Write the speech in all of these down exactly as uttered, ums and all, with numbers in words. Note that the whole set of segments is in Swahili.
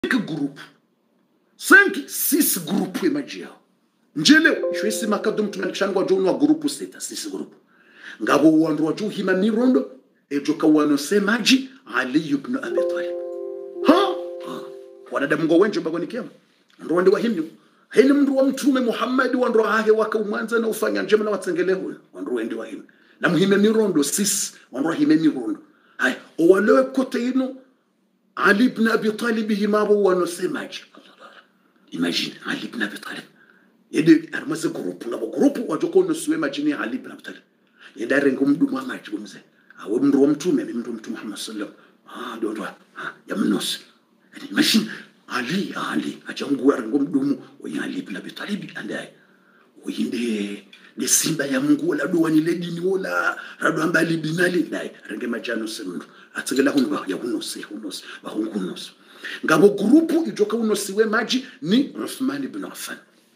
group cinq six group emaji yao njele shwesi makadum tumanikishangwa jono wa group sita six group ngabo wandu wa juhima mirondo ejoka wano semaji Ali ibn Abi Talib ha wanadamu ngo wenje bagoni kiyama ndo wande wahimyo hili mndu wa mtume Muhammad wando hahe waka umanza na ufanya njema na watsengele huyo wando wende wahimyo na muhime mirondo six wando hime mirondo hay owalewe kote ino Ali ibn Abi Talib himabo wano semaji imagine Ali ibn Abi Talib yede armaze group na group wajoko no suwe majini Ali ibn Abi Talib yede rengo mdu mwamaji bumze awe mndu wa mtume mndu mtume Muhammad sallallahu ah ndo ndo ya mnos imagine Ali Ali achangu rengo mdumu wa Ali ibn Abi Talib andai uyinde ni simba ya Mungu wala do wani ledini wala rado ambali binali dai renge majano semndu atsegela hundu ya hunosi hunosi ba hungunosi ngabo grupu ijoka unosiwe maji ni Uthman ibn Affan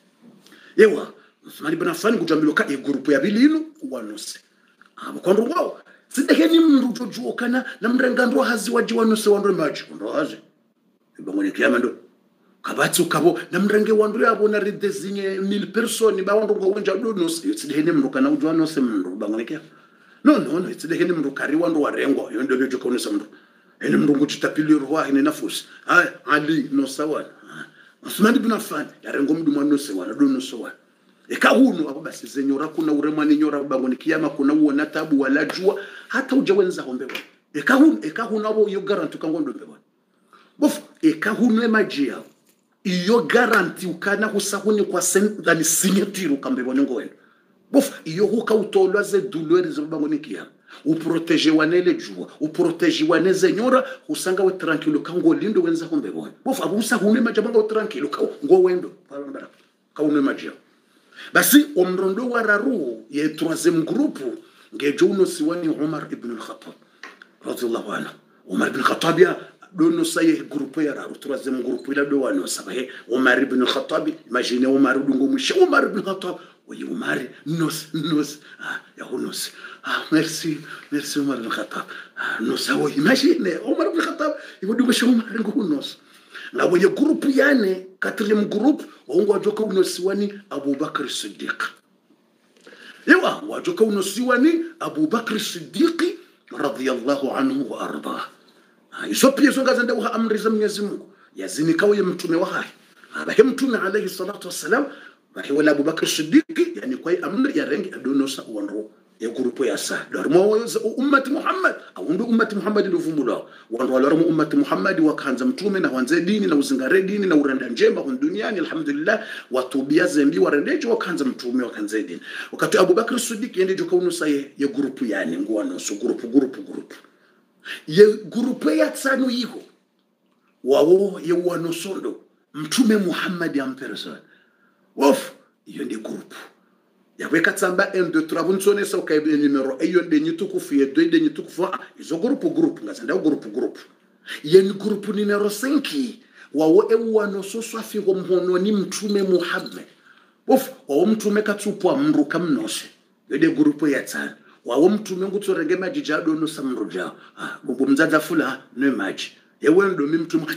yewa Uthman ibn Affan kujambiloka e grupu ya bilinu wanose abo kwando wao sidekeni mndu tojuokana na mrengando hazi waji wanose wando maji ndo hazi ibangone kiyama ndo kabatsu kabo na mrenge wando yabo na ridezinye mille personnes ba wando ngo wenja do sidekeni mndu kana ujwanose mndu bangone kiyama no no no sidekeni mndu kari wando warengo yondo bejoka unose mndu ene mndu ngutitapili ruwa ine nafus ay Ali no sawa Uthman ibn Affan yarengo mdu mwano sewa do no sawa eka hunu abo basi zenyora kuna uremani nyora bangoni kiyama kuna uona tabu wala jua hata ujawenza hombe bwana eka hunu eka hunu abo yo garanti kangondo mbe bwana bof eka hunu emajia iyo garanti ukana husahuni kwa sen dani signatiru kambe bwana ngoendo bof iyo huka utolwa ze douleur zo bangoni kiyama uprotege wanele jua uprotege waneze nyora usanga we tranquilo kango lindo wenza hombe bwana bof abusa hunu majabanga we tranquilo ngo wendo palambara kaune majia basi omrondo wararu ye troisième groupe ngejo uno siwani Umar ibn al-Khattab radiyallahu anhu Umar ibn al-Khattab ya dono saye groupe ya raru troisième groupe ila do wano sabahe Umar ibn al-Khattab imagine Umar dungo mushe Umar ibn al-Khattab oye Umar nos nos ah ya nos ah merci merci Umar ibn al-Khattab ah nos awo imagine Umar ibn al-Khattab ibudungo she Umar ngo nos na wenye groupe yane quatrième groupe wangu wajoka unosiwani Abu Bakr Siddiq yewa wajoka unosiwani Abu Bakr Siddiq radiyallahu anhu wa arda iso pia songa zanda wa amri za Mwenyezi Mungu yazini kawe mtume wa hai abahe mtume alayhi salatu wassalam bahe wala Abu Bakr Siddiq yani kwa amri ya rengi adonosa wanro ya grupo ya sa dormo ummati Muhammad au ndo ummati Muhammad ndo vumula wanro wala ummati Muhammad wakaanza mtume na wanze dini na uzingare dini na urenda njema kwa duniani alhamdulillah watubia zembi warendeje wakaanza mtume wakaanza dini wakati Abu Bakr Siddiq yende joka unusa ya grupo yani ngwano so grupo grupo grupo ye grupo ya tsano yiho wawo ye wano sondo mtume Muhammad ya person wof iyo ndi grupo ya weka tsamba un deux trois buntsone sa ka be numero ayo de nyitukufu ye deux de nyitukufu izo groupe groupe ngazanda groupe groupe yen groupe numero cinq wawo ewano soswa fi gomhono ni mtume Muhammad of wawo mtume katsupwa mruka mnose de groupe ya tsana wawo mtume ngutsorenge majijado no samruja ah bombo mzaza fula no maji yewe ndo mi mtume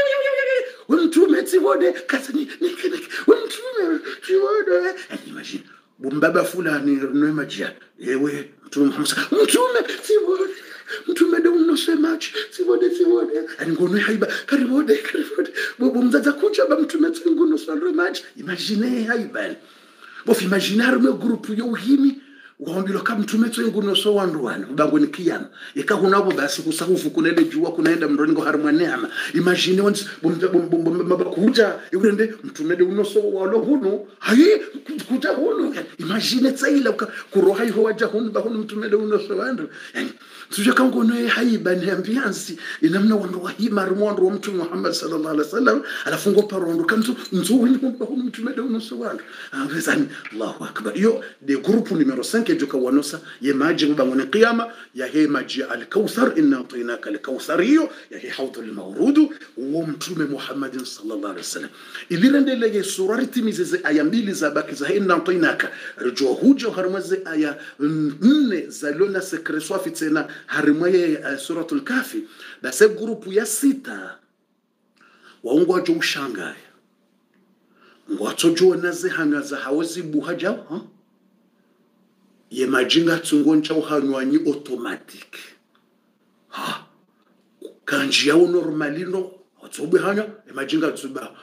mtume tsiwode kasani nikene mtume tsiwode imagine bumbaba fulani no majia yewe mtume Muhammad mtume tsiwode mtume ndo unosemaje tsiwode tsiwode angono haiba karibode karibode bobo mzaza kucha ba mtume tsinguno salomaje imagine haiba bof imaginer me groupe yo himi waambilo kama mtume tsinguno so wanduwana bangoni kiyama ikahunabo basi kusahufu kunele jua kunaenda mroningo harumwa neema imagine once mabakuja yurende mtume de uno so walo hunu hayi kuja hunu imagine tsaila kuroha ho waja hunu ba hunu mtume de uno so wandu yani tuje kango no haiba ni ambiance inamna wandu wahima rumondo wa mtume Muhammad sallallahu alaihi wasallam alafungo parondo kanzu nzu wini ba hunu mtume de uno so wandu amazani Allahu akbar yo de groupe numero cinq joka wanosa ye maji mbangone qiyama ya he maji al-Kauthar inna atinaka al-Kauthar hiyo ya he hawd al-mawrud wa mtume Muhammad sallallahu alaihi wasallam ilirende lege surati mizeze aya mbili za baki za inna atinaka rujua hujo harmaze aya nne za lona sekreswa fitena harmaye suratul kafi base grupu ya sita waungu wajo ushangaya ngwatojo naze hanywa za hawezi buhaja ha ye majinga tsungoncha uhanywanyi automatic ha kanji yao normalino watsobe hanya ye majinga tsuba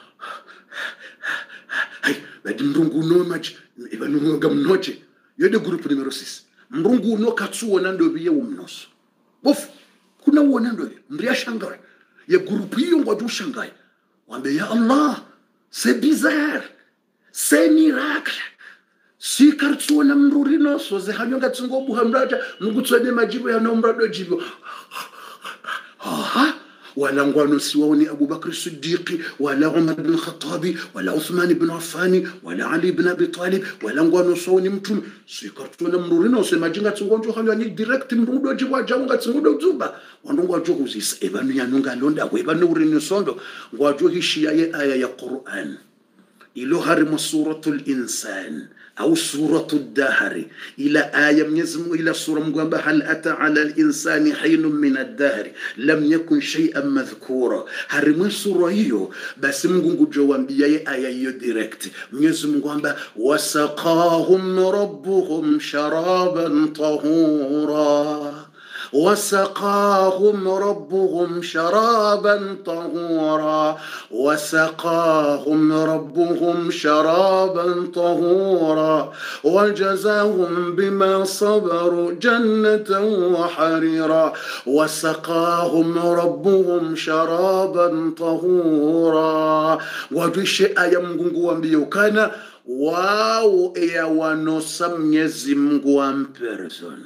hai badi mrungu no maji ibanu ngamnoche yode group numero six mrungu no katsuo nando biye umnoso bof kuna uona ndo mria shangaya ye group hiyo ngwaju shangaya wambe ya Allah c'est bizarre c'est miracle si kartsuo na mrurino so ze hanyonga tsungo buhamraja ngutsone majibu ya nombrado jibo ha wala ngwano siwaoni Abu Bakr Siddiqi wala Umar bin Khattabi wala Uthman bin Affani wala Ali bin Abi Talib wala ngwano siwaoni mtume si kartsuo na mrurino so majinga tsungo njo hanyoni direct mrudo jibo ajaunga tsungo zuba wandongwa jo kuzisa ebanu yanunga londa ko ebanu urino sondo ngwajo hishia ye aya ya Qur'an ilo harimu suratul insan au suratul dahri ila aya mnyezmu ila sura mgwamba hal ata ala al-insani hinun min ad-dahr lam yakun shay'an madhkura harimu sura hiyo basi Mungu jowambia ye aya hiyo direct mnyezmu mgwamba wasaqahum rabbuhum sharaban tahura وسقاهم ربهم شرابا طهورا وسقاهم ربهم شرابا طهورا وجزاهم بما صبروا جنة وحريرا وسقاهم ربهم شرابا طهورا وجش آية Mungu wambiokana wao ya wanosa Mwenyezi Mungu wa person.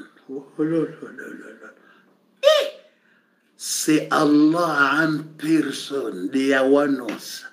C'est Allah en personne de yawanosa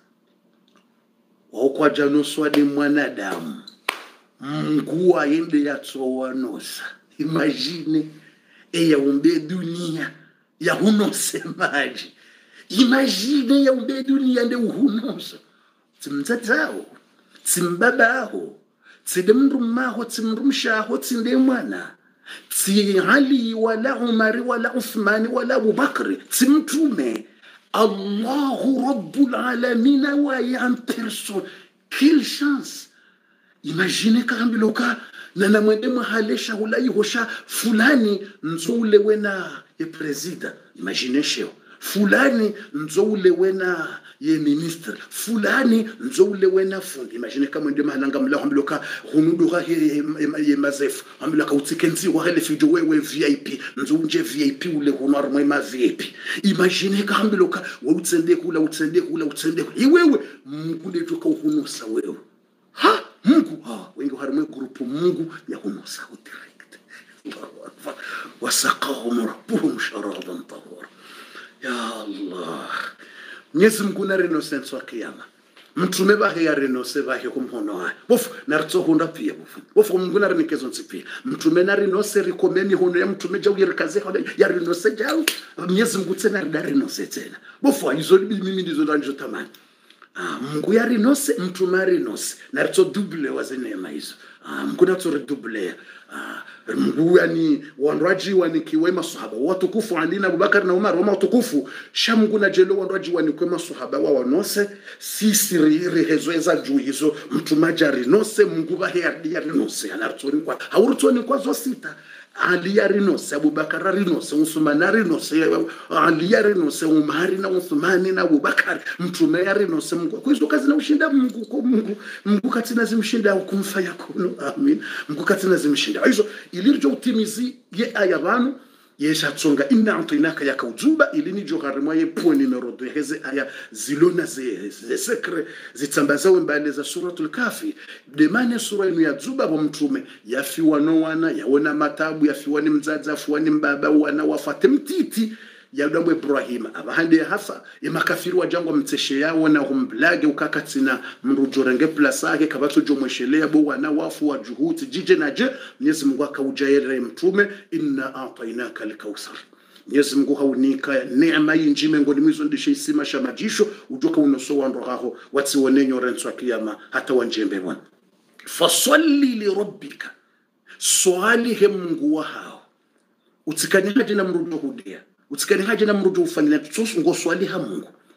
wakwa janoswa de mwanadamu Mungu aende yatowanosa. Imagine e yaumbe dunia ya hunose maji. Imagine yaumbe dunia de uhunosa tsimtsatao tsimbabao tsidemrumaho tsimrumshaho tsindemwana tsi Ali wala Umar wala Uthman wala Abu Bakr tsimtume Allahu Rabbul Alamin wa en personne. Quelle chance. Imagine karambiloka na na mwende mhalesha ulai hosha fulani nzule wena ye president. Imagine sheo fulani nzole wena ye ministre fulani nzole wena fundi. Imagine kama ndio mahalanga mla hamloka hunudura ye, ye mazef hamloka utikenzi wa hele fijo wewe V I P nzunje V I P ule hunar ma V I P. Imagine kama hamloka wa utsende kula utsende kula utsende iwewe mkunde toka uhunusa wewe ha Mungu ha wengi harimwe grupu Mungu ya hunusa direct. Wasaqahum rabbuhum sharaban tahura. Ya Allah. Mwenyezi Mungu na innocence wa kiyama. Mtume bahe ya renose bahe kumhono haya. Bofu narto hunda pia bofu. Bofu Mungu na renikezo nsipi. Mtume na renose rikomeni hono ya mtume jau yirikaze ya renose jau. Mwenyezi Mungu tena da renose tena. Bofu ayizoli mimi ndizo danjo tamani. Ah Mungu ya renose mtume renose. Narto double wazenema hizo. Ah Mungu nato redouble. Ah Mungu yani wanraji wanikiwe masahaba watukufu Ali na Abubakar na Umar wama watukufu shamungu na jelo wanraji wanikiwe masahaba wa wanose sisi rehezoeza juu hizo mtumaja rinose Mungu bahe ya rinose anartoni kwa haurtoni kwa zo sita Ali ya rinose Abubakar rinose Uthman rinose Ali ya rinose Umar na Uthman na Abubakar mtume ya rinose Mungu kwa hizo kazi na ushinda Mungu kwa Mungu Mungu katina zimshinda kumfa yakunu amin Mungu katina zimshinda hizo ilirjo utimizi ye ayabanu yesha tsonga inna antinaka yakauzuba ilini jogarimo ye point numero deux heze aya zilona ze ze secret zitambazawe mbale za suratul kafi de mane sura inu ya zuba wa mtume yafiwa no wana yaona matabu yafiwa ni mzaza afiwa ni mbaba wana wafate mtiti ya udambo Ibrahim abahande hafa ya makafiri wa jangwa mteshe yao na humblage ukakatina mrujorenge plasake kabato jomweshelea bo wana wafu wa juhuti jije na je Mwenyezi Mungu akaujaire mtume inna atainaka al-kautsar. Mwenyezi Mungu haunika neema yinjime ngoni mizo ndishe isima shamajisho ujoka unoso wandoraho watsi wonenyo renso kiyama hata wanjembe bwana fasalli li rabbika swali he Mungu wa hao utikani haje na mrujo hudia utikani haje na mrujo ufanyina tusu ngo swali ha Mungu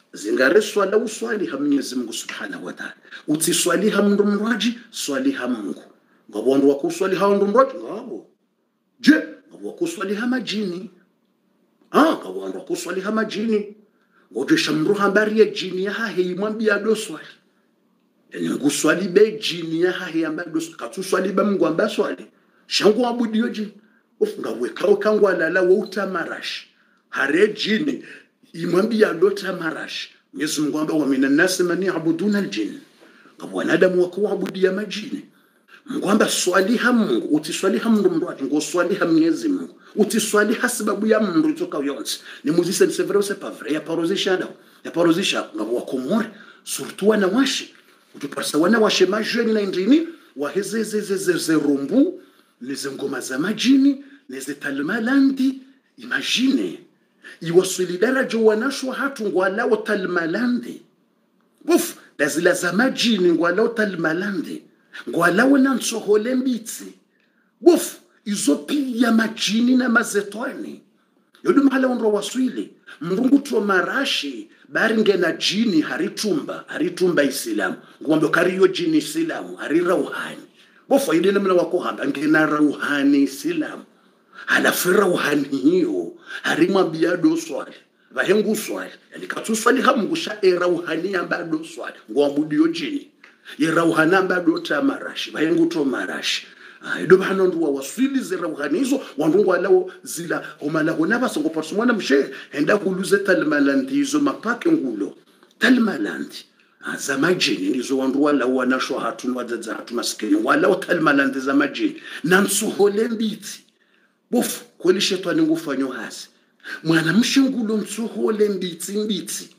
zingare swala uswali ha Mwenyezi Mungu Subhanahu wa Ta'ala utiswali ha mndu mraji swali ha Mungu ngabo wandu wakuswali ha mndu mraji ngabo je ngabo wakuswali ha majini ah ngabo wandu wakuswali ha majini ngoje shamru habari ya jini ya ha imwambia do swali yani nguswali be jini ya ha yamba do katuswali ba Mungu amba swali shangu abudiyo jini ufunga weka ukangwa lala wa utamarash hare jini imwambia do tamarash Mwenyezi Mungu amba wa minan nas man ya'buduna aljin ngabo wanadamu wakuabudia majini Mungu amba swali ha Mungu utiswali ha mndu mraji ngo swali ha Mwenyezi Mungu utiswali ha sababu ya mndu toka yonse ni muzisa ni c'est vrai c'est pas vrai ya parozisha da ya parozisha ngabo wakomore surtout wana washi utuparsa wana washe majeni na ndini wa hezezezeze rumbu nize ngoma za majini nize talmalandi imagine iwasili daraja wanashwa hatu ngwalao talmalandi uf lazila za majini ngwalao talmalandi ngwalao nansohole mbitsi uf izopi ya majini na mazetwani yodu mahala unro waswili mrungu tuwa marashi baringe na jini haritumba haritumba Islamu ngwambo kariyo jini Islamu harira uhani bofa idele mna wako hamba ngena rauhani Islamu halafu rauhani hiyo harima biado swali vahengu swali yani katuswali hamngusha e rauhani ambado swali ngwambudio jini ye rauhani ambado tamarashi vahengu to marashi ido bahano nduwa waswili ze rauhani hizo wandungu alao zila umala honaba songo parsumwana mshe henda kuluze talmalandi hizo mapake ngulo talmalandi za majini ndizo wandu wala wanashwa hatu wadaza hatu maskini wala talmalandi za majini nansuhole mbiti bofu kweli shetani ngufanyo hasi mwana mshingulo nsuhole mbiti mbiti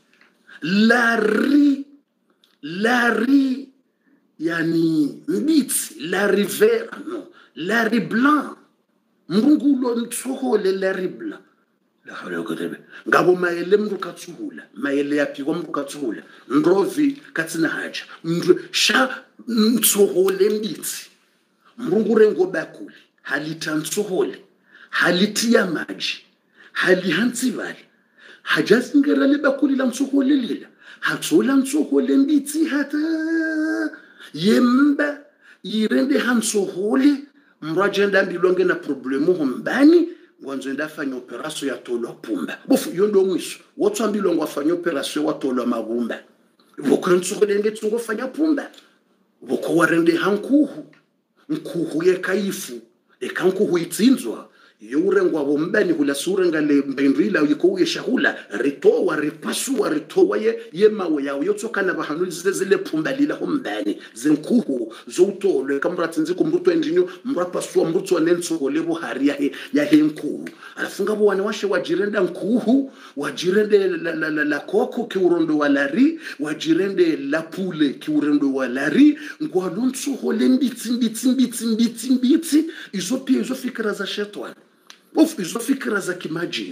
lari lari yani mbiti lari vert no lari blanc mrungulo nsuhole lari blanc la hawla kutebe ngabo maele mndu katsuhula maele yapi kwa mndu katsuhula ndrovi katsina haja mndu sha nsuhole mbiti mrungure ngobakuli halita nsuhole halitia maji hali hansi vali hajazingera le bakuli la nsuhole lila hatsola nsuhole mbiti hata yemba irende hansuhole mrajenda mbilonge na problemu hombani ngwanzo ndafanya operation ya tolo pumba bofu yondo mwiso wotso ambilo ngwafanya operation wa tolo mabumba boko nsuhole nge tsungo fanya pumba boko warende hankuhu nkuhu ye kaifu e kankuhu itsinzwa yure ngwabo mbani hula sura ngale mbendrila yiko yeshahula ritowa ripasua ritowa ye yemawe yawo yotsoka na bahanuli zile pumba lila hombani zenkuhu zotolo kamrati nziko mruto endinyo mrapasua mruto nenso lebo haria he ya henkuhu alafunga bo wana washe wajirenda nkuhu wajirende la, la, la, la koko kiurondo walari wajirende la pule kiurondo walari ngwalonso hole mbitsi mbitsi mbitsi mbitsi mbitsi izo pia izo fikra za shetani Uf, izo fikra za kimajini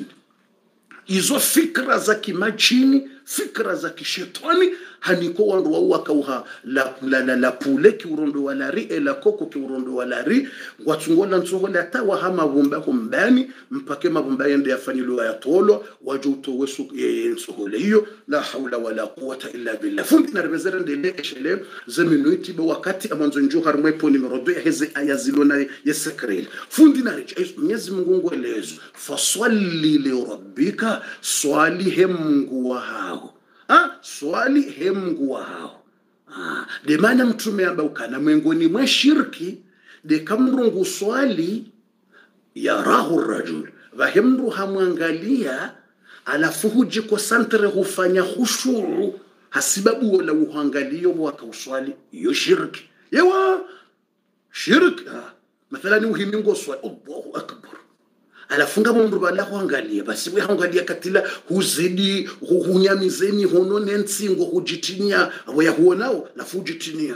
izo fikra za kimajini fikra za kishetani haniko wandu wa wakauha la, la, la, la pule kiurondo walari ela koko kiurondo walari watungola nsohola tawa hama bumba kumbani mpake mabumba yende yafanyilo ya tolo wajuto wesu nsohole hiyo la hawla wala quwwata illa billah fundi na rebezera ndele eshele zeminuiti bo wakati amanzo njo harmwe po numero deux heze ayazilona yesekrel fundi na reje Mwenyezi Mungu ngwelezo faswalli li rabbika swali he Mungu wao ah swali he Mungu wao ah de maana mtume ambao kana mwengoni mwa shirki de kamrungu swali ya rahu rajul vahemru hamwangalia alafu huji kwa santre hufanya khushuru hasibabu wala uhangalio wakauswali yo shirki yawa shirki mathalan uhimingo swali Allahu akbar alafunga mundu bala huangalia basi we hangalia katila huzidi hunyamizeni hono nentsingo hujitinia abo ya huonao na fujitinia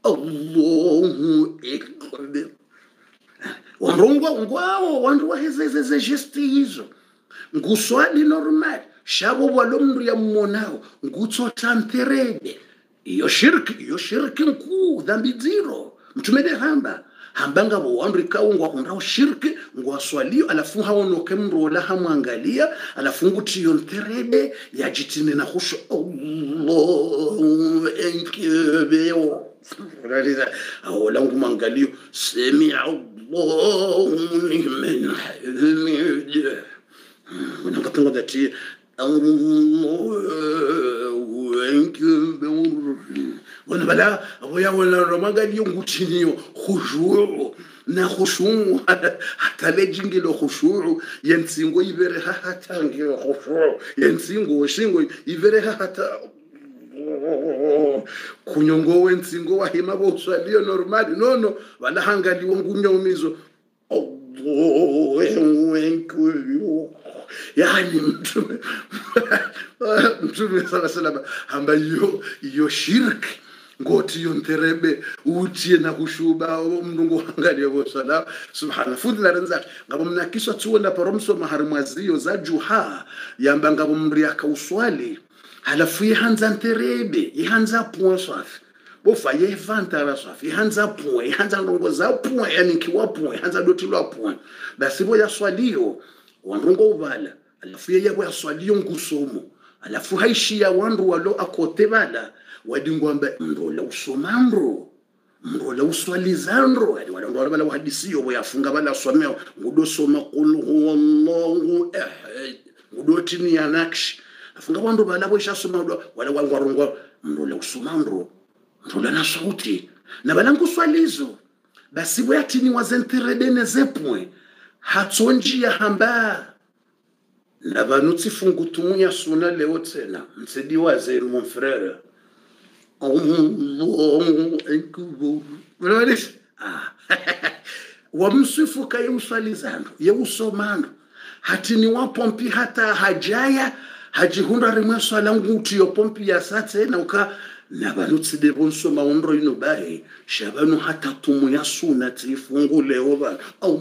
Allahu akbar warongwa ngwao wandu wahezeze gesti hizo nguswali normal shabo walomru ya mmonao ngutso tanterede iyo shirki iyo shirki mkuu dhambi zero mtumede hamba hambanga bo wandri kaungwa undao shirki ngwa swalio alafu haonoke mrola hamwangalia alafu ngutiyo nterebe ya jitine na khushu Allah enkebeo awala ngumangalio semi Allah liman hamid unangatunga dati wana bala aboya wala romagalio ngutiniyo khushu na khushu hata lejingilo khushu yensingo ibere hata ngiro khushu yensingo shingo ibere hata kunyongo wensingo wa hima bo swalio normali nono wala hangaliwo ngunyaumizo yani mtume mtume sala salama hamba yo yo shirk ngoti yo nterebe utie na kushuba mndungu angalie bo sala subhana fudla ranza ngabo mnakiswa tuona paromso maharmazio za juha yamba ngabo mriaka uswali halafu yihanza nterebe yihanza point safi bofa yevantara safi yihanza point yihanza ndongo za point yani kiwa point yihanza dotilwa point basi bo yaswalio wandongo ubala alafu yeye yabo yaswalio ngusomo alafu haishia wandu walo akote bala wadingwamba ndola usomandro ndola uswalizandro yani wala bala hadisiyo bo yafunga bala someo ngudo soma qul huwallahu ahad ngudo tini yanakshi afunga wandu bala bo ishasoma wala wangwarungwa ndola usomandro ndola na sauti na bala nguswalizo basi bo yatini wazenteredene zepwe hatonjia hamba na banutsi fungutumunya suna leo tena msedi waze mon frère ah wamsifu kai usalizano ye usomano hatini wa pompi hata hajaya hajihunda rimwe swala nguti yo pompi ya sate na uka na banutsi de bonso maundro ino bae shabanu hata tumunya suna tifungule oba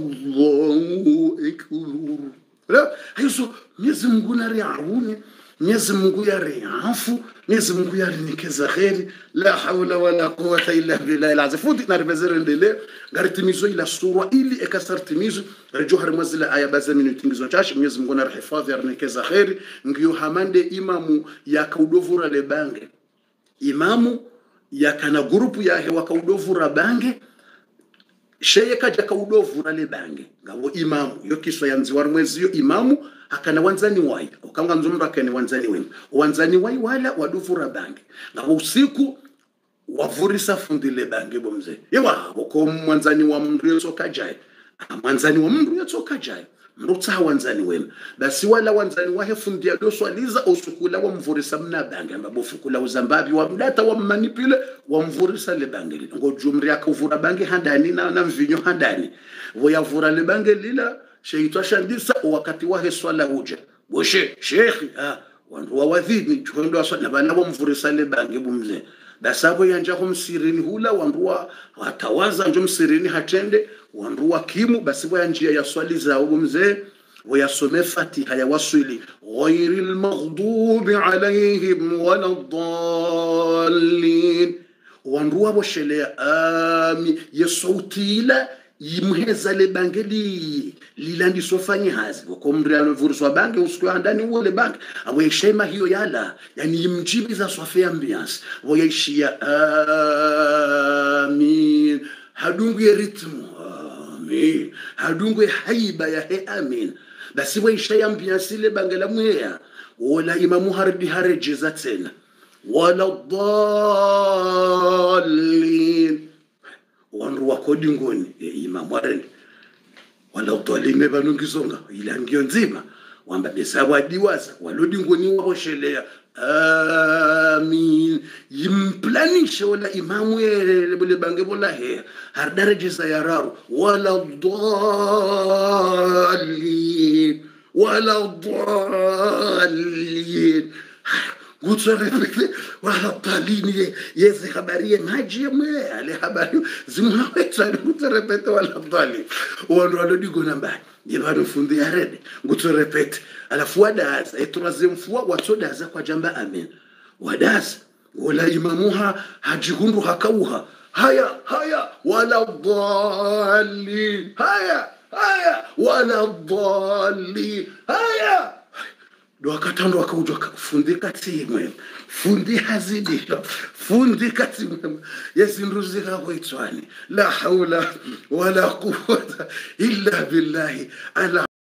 Allahu akbar la hizo Mwenyezi Mungu nariauni Mwenyezi Mungu yariafu Mwenyezi Mungu yarinikeza khairi la hawla wala quwwata illa billahi alazim fudi naribezere ndele garitimizo ila sura ili ekasartimizo rejohar mazila aya bazamini tingizo chashi Mwenyezi Mungu narihifadhi yarinikeza khairi ngiyo hamande imamu yakaudovura le bange imamu yakana grupu ya hewa kaudovura bange sheye kaja kaudovura le bange ngabo imamu yo kiswa yanziwa mwezi yo imamu akana wanzani wai ukanga nzumra akane wanzani wenu wanzani wai wala waduvura bange ngabo usiku wavurisa fundi le bange bomze yewa uko mwanzani wa mndu yotoka jai mwanzani wa mndu yotoka jai mrutsa wanzani wenu basi wala wanzani wahe fundi adoswaliza usukula wa mvurisa mna bange ambapo fukula uzambabi wa mdata wa manipule wa mvurisa le bange ngo jumri akuvura bange handani na na mvinyo handani voyavura le bange lila sheitwa shandisa wakati wahe swala huja boshe shekhi ah wandu wa wadhini tukwendo swala bana wa mvurisa le bange bumze basabo yanja kumsirini hula wandu wa watawaza njo msirini hatende wandu wa kimu basi bo yanjia ya swali za bumze ويسمى فاتحة يوصلي غير المغضوب عليهم ولا الضالين وانروا بشلي آمي يصوتي لا يمهز لبانجلي للاندي سوفاني هاز وكمريا الفرصة بانج وسكوا عندني ولا بانج أو يشي ما هي يالا يعني يمجيب إذا صفي أمبيانس ويشي آمين هدونغي رتم آمين هدونغي حيبة يا هي آمين بس ويشي أمبيانس لبانجلا مويا ولا إمام هردي هرجزة سنة ولا الضالين wanru wakodi ngoni imam wareni wala utolime banungizonga ila ngio nzima wamba besawa diwaza walodi ngoni waboshelea amin yimplanisha wala imamu yele bole bange bola he har daraja sayararu wala dallin wala dallin Gutso repete wala talini yeze habari maji mwe ale habari zimaweza gutso repete wala tali wano alodigo namba yebano fundi yarede gutso repete alafu wadaza eturaze mfua watsodaza kwa jamba amen wadaza wala imamuha hajihundu hakauha هيا هيا ولا الضالين، هيا هيا ولا الضالين، هيا ndo akatandwa akauja fundi kati mwema fundi hazidisha fundi kati mwema yazinduzika kwaitwani la haula wala quwwata illa billahi ala